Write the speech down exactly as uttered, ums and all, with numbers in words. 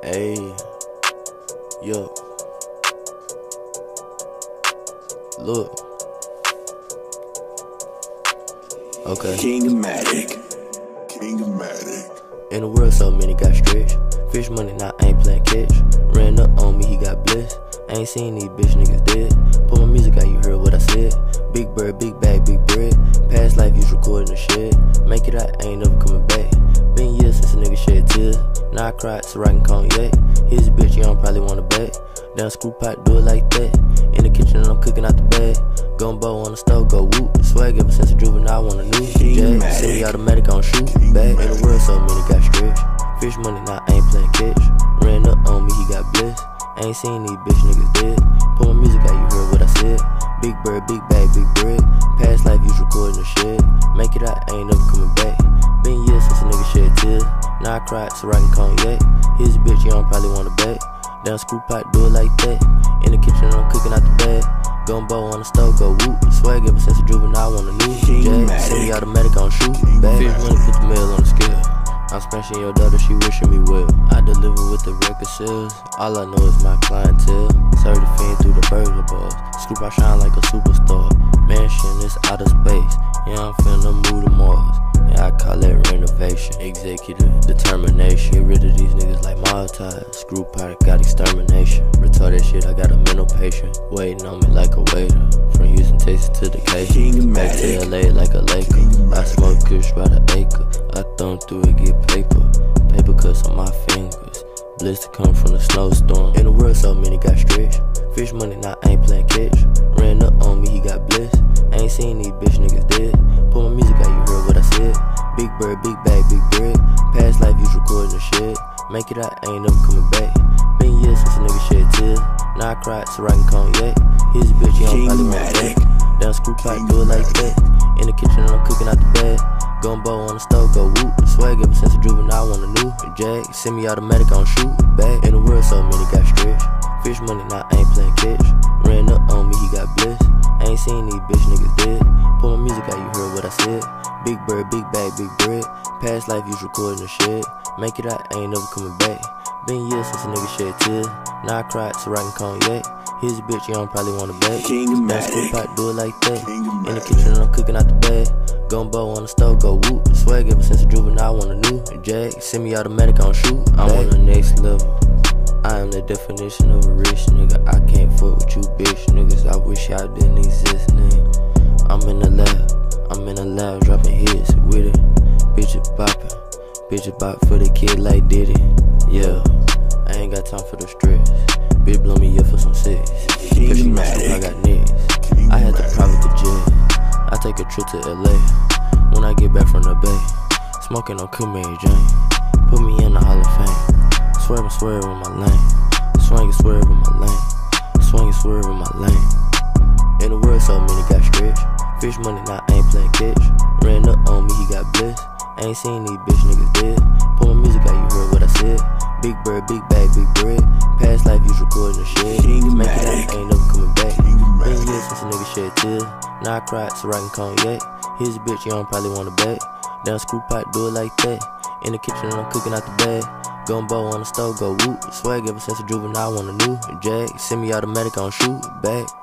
Hey, yo, look, okay. Kingmatic, Kingmatic. In the world, so many got stretched. Fish money, now I ain't playing catch. Ran up on me, he got blessed. I ain't seen these bitch niggas dead. Put my music out, you heard what I said. Big bird, big bag, big bread. Past life, you recording the shit. Make it out, I ain't never coming back. Been years since a nigga shed tears. Now I cried so I can Kanye. His bitch, you don't probably wanna bet. Down screw pot, do it like that. In the kitchen, I'm cooking out the bag. Gumbo on the stove, go whoop. Swag ever since a juvenile, want a new jag. Semi-automatic on shoot. Back in the world, so many got stretched. Fish money, now I ain't playing catch. Ran up on me, he got blessed. I ain't seen these bitch niggas dead. Put my music out, you heard what I said. Big bird, big bag, big bread. Past life, you recording the shit. Make it out, I ain't never coming back. Been years since a nigga shed tears. Now I cried so I can Kanye. His bitch, you don't probably wanna bet. Down screw pot, do it like that. In the kitchen, I'm cooking out the bag. Gumbo on the stove, go whoop. Swag ever since a juvenile, want a new jag. Semi-automatic on shoot. Bag. Fish money, put the mail on the scale. I'm smashing your daughter, she wishing me well. I deliver with the record sales. All I know is my clientele. Serve the fiend through the burglar bars. Scoop, I shine like a superstar. Mansion is outer space. Yeah, I'm finna move to Mars. Yeah, I call that renovation. Executive determination. Get rid of these niggas like Maltese. Screw pot, got extermination. Retarded shit, I got a mental patient. Waiting on me like a waiter. From Houston, Texas to Decatur. Back to L A like a Laker. I smoke kush by the acre. I thumb through it, get paper. Paper cuts on my fingers. Blister come from the snowstorm. In the world, so many got stretched. Fish money, now I ain't playing catch. Ran up on me, he got blessed. I ain't seen these bitch niggas dead. Put my music out, you heard what I said. Big bird, big bag, big bread. Past life, you recording the shit. Make it out, I ain't never coming back. Been years since a nigga shed tears. Now I cried so I can Kanye. His bitch, you don't probably wanna bet. Down screw pot, do it like that. In the kitchen, I'm cooking out the bag. Gumbo on the stove, go whoop. Swag ever since a juvenile, want a new jag. Semi-automatic on shoot. Back in the world, so many got stretched. Fish money, now I ain't playing catch. Ran up on me, he got blessed. I ain't seen these bitch niggas dead. Put my music out, you heard what I said. Big bird, big bag, big bread. Past life, you recording the shit. Make it out, I ain't never coming back. Been years since a nigga shed tears. Now I cried so I can Kanye. His bitch, you don't probably wanna bet. That screw pot, do it like that. In the kitchen, I'm cooking out the bag. Gumbo on the stove, go whoop. Swag ever since a juvenile, want a new jag. Semi-automatic on shoot. I'm on the next level. I am the definition of a rich nigga. I can't fuck with you bitch niggas. I wish y'all didn't exist, nigga. I'm in the lab, I'm in the lab dropping hits with it. Bitches bopping, bitches bop for the kid like Diddy. Yeah, I ain't got time for the stress. Bitch blow me up for some sex. Cause she know I got niggas. I had to private the jet. I take a trip to L A when I get back from the bay. Smoking on Cool Mary Jane. Put me in the Hall of Fame. Swerve and swerve in my lane. Swing and swerve in my lane. Swing and swerve in my lane. In the world, so many got stretched. Fish money, now I ain't playing catch. Ran up on me, he got blessed. I ain't seen these bitch niggas dead. Put my music out, you heard what I said. Big bird, big bag, big bread. Past life, you recording the shit. Make it out, I ain't never coming back. Been years since a nigga shed tears. Now I cried so I can Kanye. His bitch, you don't probably wanna bet. Down screw pot, do it like that. In the kitchen, I'm cooking out the bag. Gumbo on the stove, go whoop. Swag ever since a juvenile, want a new jag. Semi-automatic on shoot. Back.